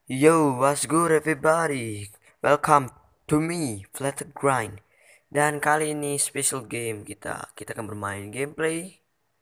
Yo, what's good everybody? Welcome to me, Flat Grind. Dan kali ini special game kita akan bermain gameplay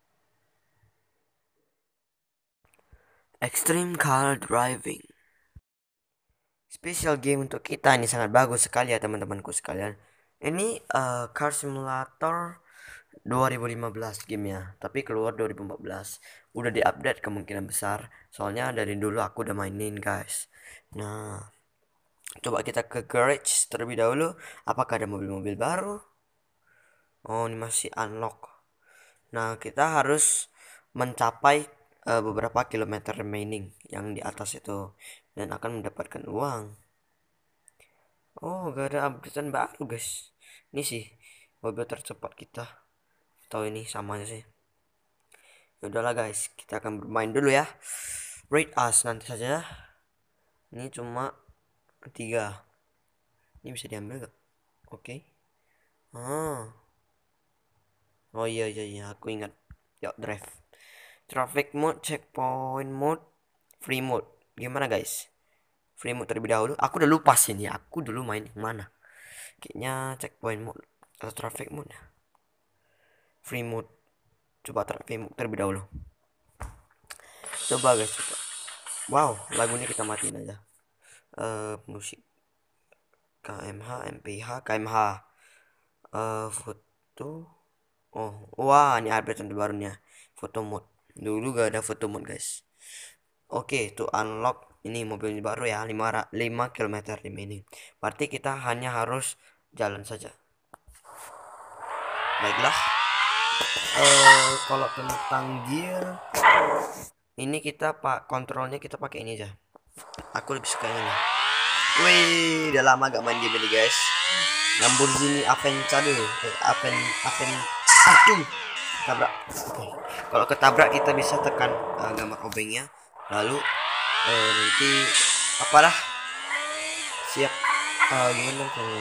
Extreme Car Driving. Special game untuk kita ini sangat bagus sekali ya teman-temanku sekalian. Ini Car Simulator 2015 gamenya, tapi keluar 2014. Udah diupdate kemungkinan besar, soalnya dari dulu aku udah mainin guys. Nah, coba kita ke garage terlebih dahulu. Apakah ada mobil-mobil baru? Oh, ini masih unlock. Nah, kita harus mencapai beberapa kilometer remaining yang di atas itu dan akan mendapatkan uang. Oh, gak ada updatean baru, guys. Ini sih mobil tercepat kita. Tahu ini sama aja sih. Ya udahlah, guys. Kita akan bermain dulu ya. Rate us nanti saja. Ini cuma 3. Ini bisa diambil gak? Oke. Ah. Oh iya iya iya, aku ingat. Yuk, drive. Traffic mode, checkpoint mode, free mode. Gimana guys? Free mode terlebih dahulu. Aku udah lupa sih nih. Aku dulu main yang mana? Kayaknya checkpoint mode atau traffic mode. Free mode. Coba traffic mode terlebih dahulu. Coba guys, coba. Wow, lagunya kita matiin aja. Musik KMH, MPH, KMH. Foto. Oh, wah, ini update terbarunya. Foto mode. Dulu gak ada foto mode guys. Oke, to unlock ini mobil baru ya, 5 km remaining. Berarti kita hanya harus jalan saja. Baiklah. Kalau tentang gear, ini kita kontrolnya kita pakai ini aja. Aku lebih suka ini. Wih, udah lama gak main game ini guys. Lamborghini Aventador, aduh, tabrak. Oke. Kalau ketabrak kita bisa tekan gambar obengnya, lalu nanti apalah siap gimana tuh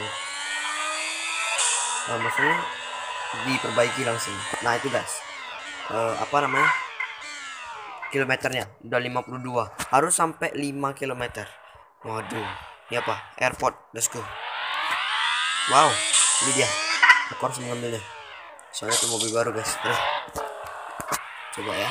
maksudnya diperbaiki langsung. Nah itu guys, apa namanya, kilometernya udah 52, harus sampai 5 kilometer. Waduh, ini apa, airport, let's go. Wow, ini dia, aku harus mengambilnya soalnya itu mobil baru guys. Terus coba ya,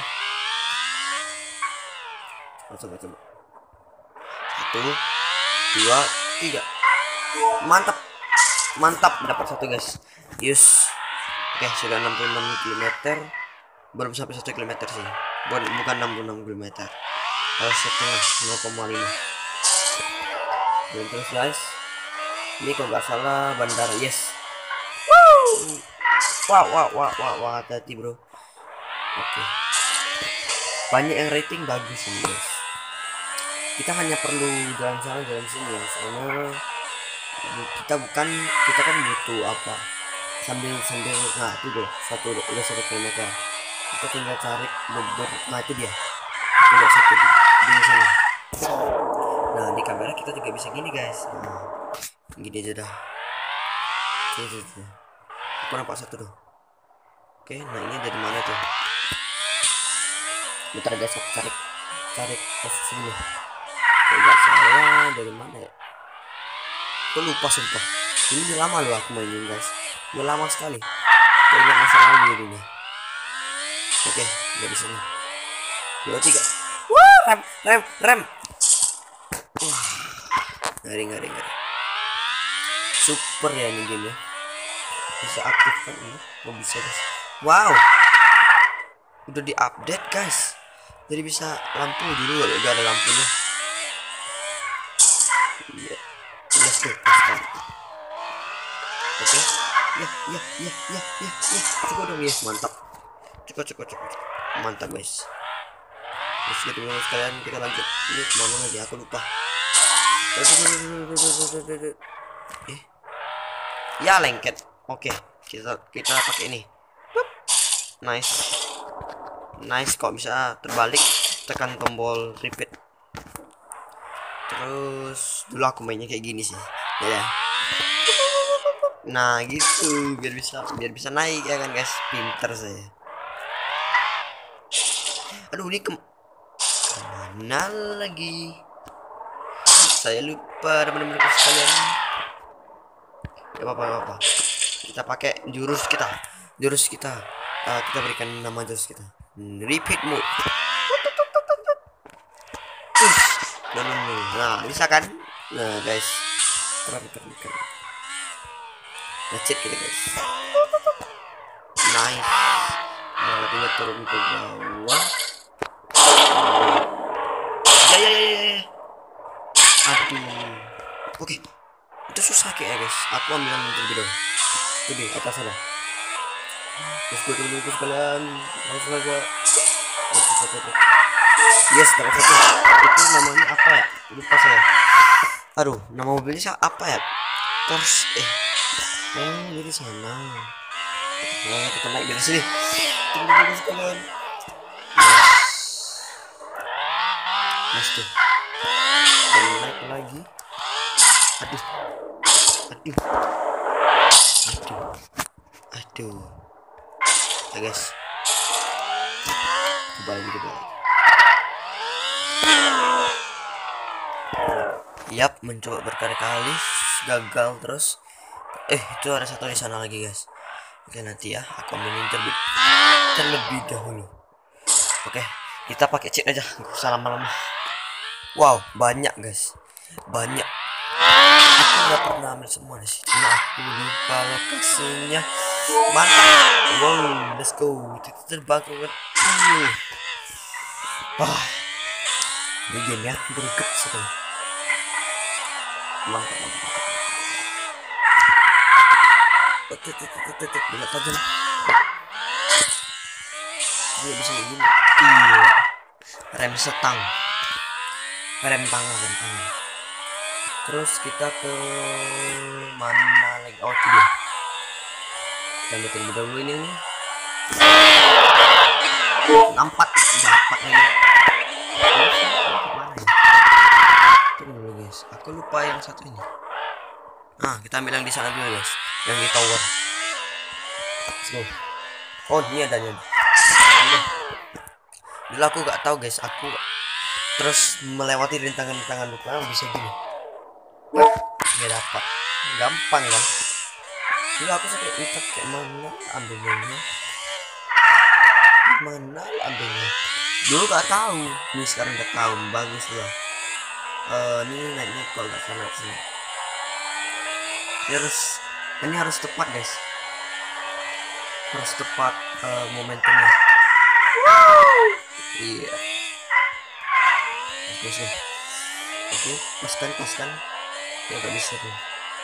coba 1 2 3, mantap mantap, dapat 1 guys. Yes. Oke, sudah 66 km, belum sampai 1 km sih, bukan 66 km, harus setengah, 0,5. Dan terus guys, ini kalau nggak salah bandara. Yes. Wah, hati-hati bro. Oke, banyak yang rating bagus ini guys. Kita hanya perlu jalan sana jalan sini ya, soalnya kita kan butuh apa, sambil nah itu tuh udah 1 km, kita tinggal cari bubur. Nah itu dia, itu udah 1 di sana. Nah di kamera kita juga bisa gini guys. Nah gini aja dah. Oke. Aku nampak 1 tuh. Oke, nah ini dari mana tuh? Bentar guys, aku cari posisi dulu. Nggak salah dari mana ya? Aku lupa sumpah. Ini udah lama loh aku mainin guys. Udah lama sekali. Aku ingat masa lalu ini. Oke, dari sini. 2 3. Wah, rem. Wah, ngari. Super ya ini game ya. Bisa aktifkan ini. Oh bisa guys. Wow. Udah diupdate guys. Jadi bisa lampu dulu, udah ada lampunya. Iya. Let's go. Oke. Ya. Cukup dong guys, mantap. Cukup. Mantap guys. Terus teman-teman sekalian, kita lanjut. Ini kemana lagi? Aku lupa. Ya lengket. Oke, kita pakai ini. Nice kok bisa terbalik, tekan tombol repeat. Terus dulu aku mainnya kayak gini sih. Ya. Nah, gitu biar bisa naik ya kan guys. Pinter saya. Aduh, ini kemana lagi? saya lupa teman-temanku sekalian. Gak apa-apa. Kita pakai jurus kita. Kita berikan nama jurus kita. Repeat mode. Nah, bisa kan? Nah, guys. Keren. That's it kita, guys. Nice. Nah, tinggal turun ke bawah. Ya. Aduh. Oke. Itu susah kayak guys. Aku ambil yang terlebih dahulu. Itu di atas sana. Terus gue tunggu sekalian. Langsung aja. Yes, dapat satu. Itu namanya apa ya? Lupa saya. Aduh, nama mobilnya apa ya? Porsche. Dari sana. Nah, kita naik dari sini. Tunggu sekalian. Mas tuh. Dan naik lagi. Aduh. Ya guys. Kembali. Yap, mencoba berkali-kali gagal terus. Itu ada satu di sana lagi guys. Oke, nanti ya aku ambil terlebih dahulu. Oke, kita pakai cheat aja, nggak usah lama-lama. Wow, banyak guys, banyak. Aku nggak pernah ambil semua di sini. Aku lupa lokasinya. Mantap. Wow, let's go. Kita terbang ke begini ya, greget sekali. Mantap. Tidak tajam. Dia bisa begini. Iya. Rem setang. Rem tangan. Terus kita ke mana lagi? Oh, itu dia. Kita ambil terlebih dahulu ini nih. Dapat lagi. Mana ya? Tunggu dulu guys. Aku lupa yang satu ini. Nah, kita ambil yang di sana dulu guys. Yang di tower. Let's go. Oh, ini adanya. Dulu aku gak tahu guys. Aku terus melewati rintangan-rintangan lupa bisa gini. Nggak dapat. Gampang kan? Dulu aku sampai utak kayak mana ambilnya. Dulu gak tahu. Ini sekarang gak tahu. Bagus ya. Ini naiknya kalau gak salah sini. Ini harus tepat guys. Harus tepat momentumnya. Iya. Oke, paskan. Ya gak bisa tuh.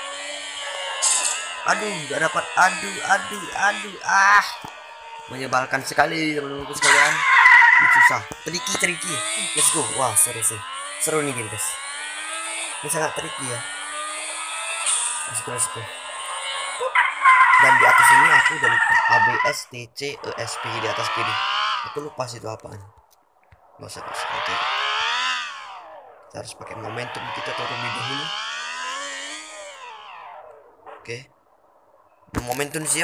Aduh, gak dapat. Aduh. Menyebalkan sekali teman-temanku sekalian. Ini susah. Tricky. Let's go. Wah, seru nih guys. Ini sangat tricky ya. Let's go. Dan di atas ini aku dan ABS, TC, ESP di atas kiri. Aku lupa sih itu apaan. Gak usah. Kita harus pakai momentum kita terlebih dahulu. Oke. Momentum siap.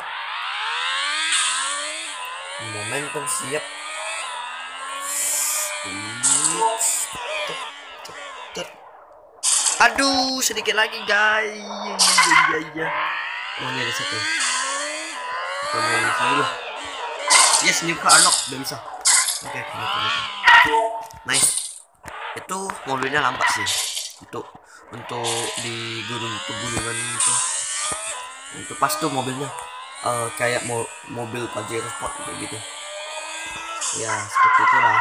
Aduh, sedikit lagi guys. Iya. Oh, ini ada satu. Kita main dulu. Yes, new car unlock. Udah bisa. Oke. Nice. Itu mobilnya lambat sih. Itu untuk di pegunungan itu. Itu pas tuh mobilnya kayak mobil Pajero Sport kayak gitu. Ya, seperti itulah.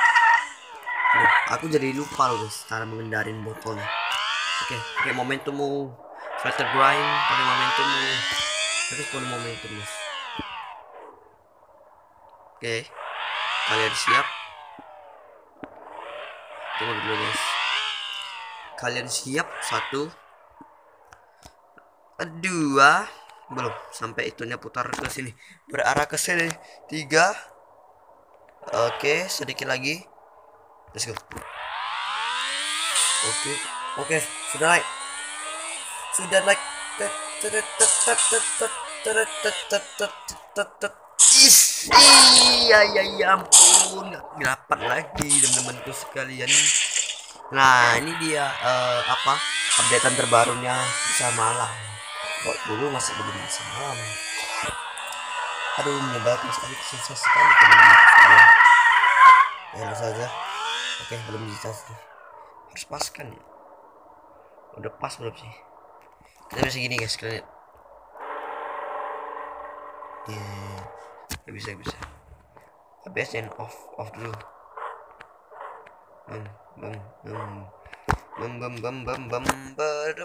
Aku jadi lupa loh guys cara mengendarin botolnya. Oke, pakai momentummu. Filter grind, pakai momentummu. Terus pakai momentum guys. Oke, kalian siap? Tunggu dulu guys. Kalian siap? 1 2. Belum sampai itunya putar ke sini, berarah ke sini. 3. Oke, sedikit lagi. Let's go. Oke, sudah naik. Iya, ampun, nggak dapat lagi teman-temanku sekalian. Nah ini dia apa updatean terbarunya bisa malam. Kok dulu masih belum bisa malam. Aduh menyebalkan sekali, susah sekali teman-teman sekalian. Ya saja. Oke belum bisa sih. Harus pas kan ya. Udah pas belum sih? Kita bisa gini guys kalian. Ya bisa. ABS and off dulu. Bam.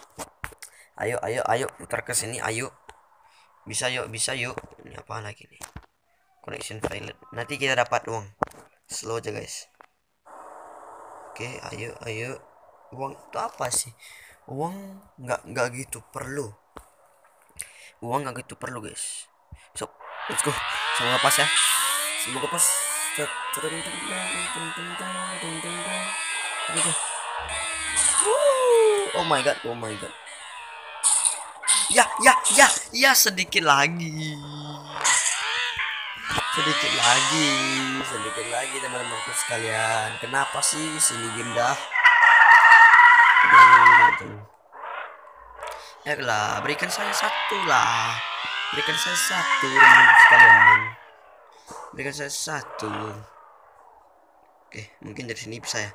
Ayo putar ke sini ayo. Bisa yuk. Ini apa lagi nih? Connection failed. Nanti kita dapat uang. Slow aja guys. Oke, ayo. Uang itu apa sih? Uang nggak gitu perlu. Uang nggak gitu perlu guys. So, let's go. Semoga pas ya. Semoga pas. Oh my god. Ya sedikit lagi teman-temanku sekalian. Kenapa sih sini game dah? Ya lah, berikan saya satu teman-teman sekalian. Berikan saya satu. Oke, mungkin dari sini bisa ya.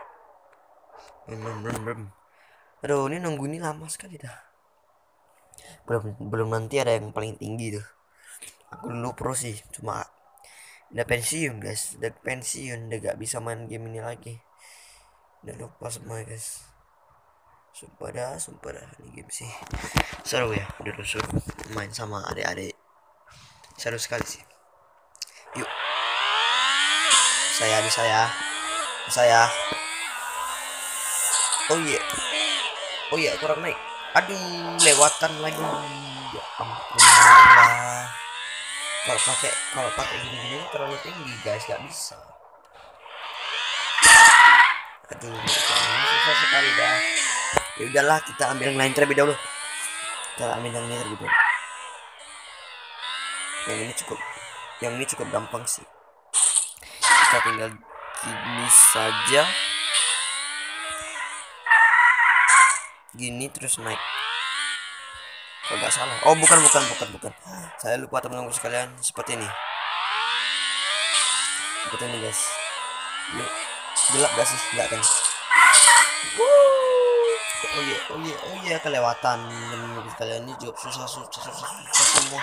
Aduh, ini nunggu ini lama sekali dah. Belum nanti ada yang paling tinggi tuh. Aku dulu pro sih, cuma udah pensiun guys, udah gak bisa main game ini lagi. Udah lupa semua guys. Sumpah dah ini game sih seru ya, udah seru main sama adik-adik, seru sekali sih. Yuk saya oh iya kurang naik, aduh lewatan lagi ya ampun lah. Kalau pakai gini terlalu tinggi guys, gak bisa. Aduh susah sekali dah. Ya udahlah, kita ambil yang lain terlebih dahulu. Yang ini cukup gampang sih. Kita tinggal gini saja. Gini terus naik. Kalau nggak salah. Oh bukan. Saya lupa teman-teman sekalian. Seperti ini guys. Yuk, gelap gak sih? Enggak kan? Oh iya kelewatan teman-teman sekalian, ini juga susah semua.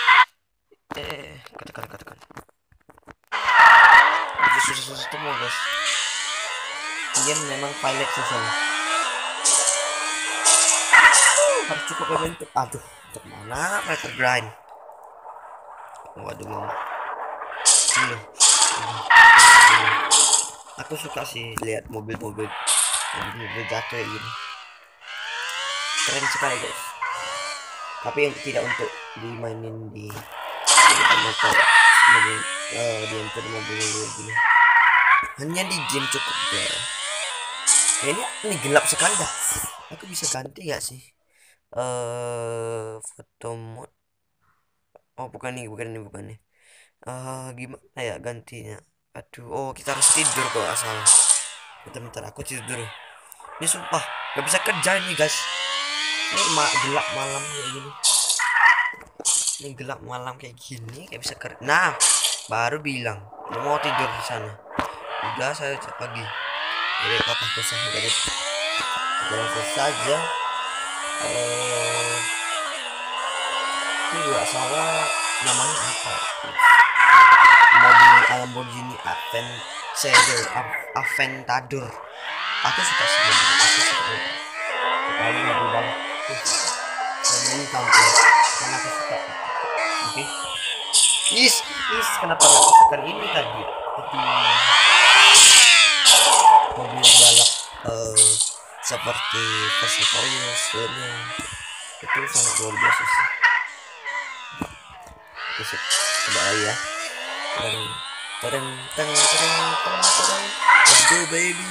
Katakan. Susah semua guys. Ini memang pilot susah. Harus cukup momentum. Aduh, untuk mana meter grind? Waduh. Aku suka sih lihat mobil jatuh gini. Keren sekali guys. Tapi yang tidak untuk dimainin di motor mobil gini. Hanya di game cukup ya. Ini gelap sekali dah. Aku bisa ganti gak sih? Foto mode. Oh bukan nih. Gimana ya gantinya? Aduh, oh kita harus tidur kalau nggak salah. Bentar, aku tidur. Ini sumpah gak bisa kerja ini guys. Ini gelap malam kayak gini. Gak bisa kerja. Nah, baru bilang mau tidur di sana. Udah saya pagi. Jadi apa susah jadi. Langsung saja. Ini nggak salah namanya apa? Mobil Lamborghini Aventador. Aku suka sih mobil. Lalu mobil bang. Ini tampil. Karena aku suka. Oke. Is kenapa nggak suka ini tadi? Mobil balap seperti Fast and Furious filmnya itu sangat luar biasa sih. Coba lagi ya. Let's go baby.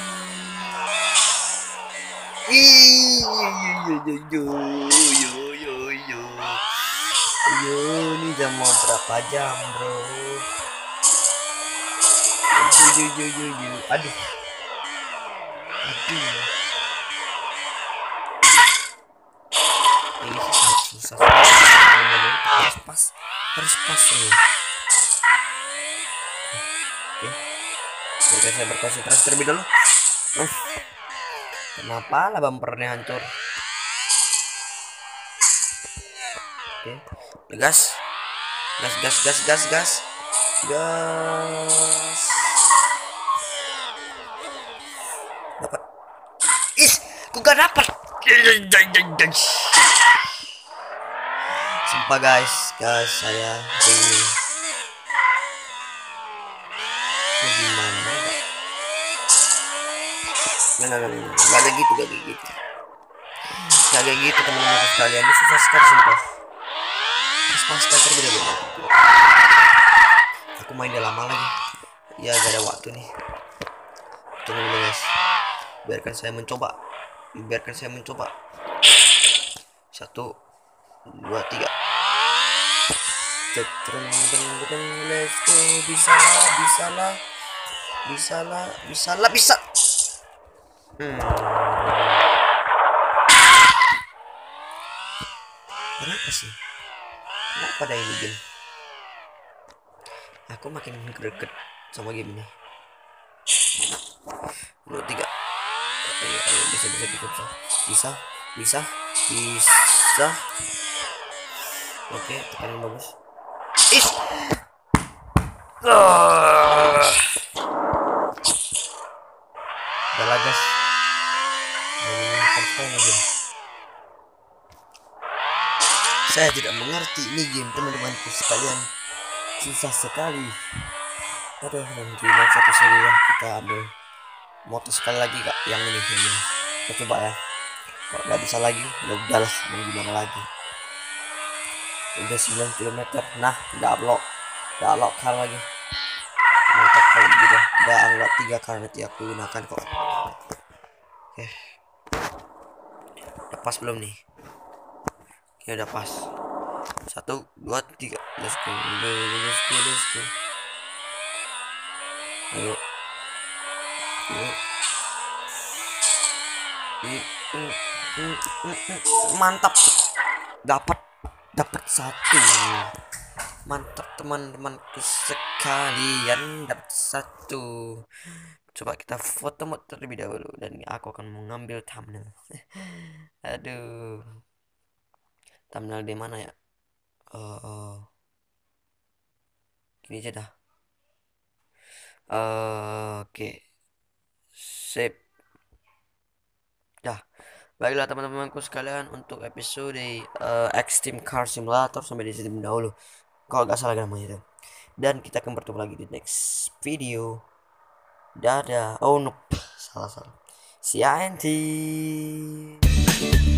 Ini jam mau berapa jam bro? Aduh Ini sih susah harus pas nih. Oke, jadi saya berkonsentrasi terlebih dulu. Kenapa lah bumpernya hancur? Oke, gas dapat. Kok gak dapat? Sumpah guys saya ini gimana? Gak kayak gitu teman-teman sekalian. Ini susah sekali sumpah. Pas terbeda-beda. Aku main udah lama lagi. Ya gak ada waktu nih. Tunggu dulu guys. Biarkan saya mencoba. 1, 2, 3. Let's go. Bisa. Kenapa sih? Kenapa ada ini game? Aku makin greget sama game ini. 2, 3. Ayo, bisa. Oke, tekanan bagus. Udah lah guys. Saya tidak mengerti ini game teman-temanku sekalian. Susah sekali. Aduh, nanti next episode ya kita ambil motor sekali lagi kak. Yang ini. Kita coba ya. Kalau nggak bisa lagi, ya udahlah, mau gimana lagi. Udah 9 km. Nah, udah upload kan lagi. Mantap kalau gitu. Udah unlock 3 kali nanti aku gunakan kok. Oke. Udah pas belum nih? Oke, udah pas. 1, 2, 3. Let's go. Ayo. Mantap. Dapat 1. Mantap teman-temanku sekalian, dapat 1. Coba kita foto terlebih dahulu dan aku akan mengambil thumbnail. Aduh, thumbnail di mana ya? Gini aja dah. Oke, sip. Dah. Baiklah teman-temanku sekalian, untuk episode Extreme Car Simulator sampai di sini dahulu. Kalau nggak salah namanya itu. Dan kita akan bertemu lagi di next video. Dadah. Oh nope, salah. CINT.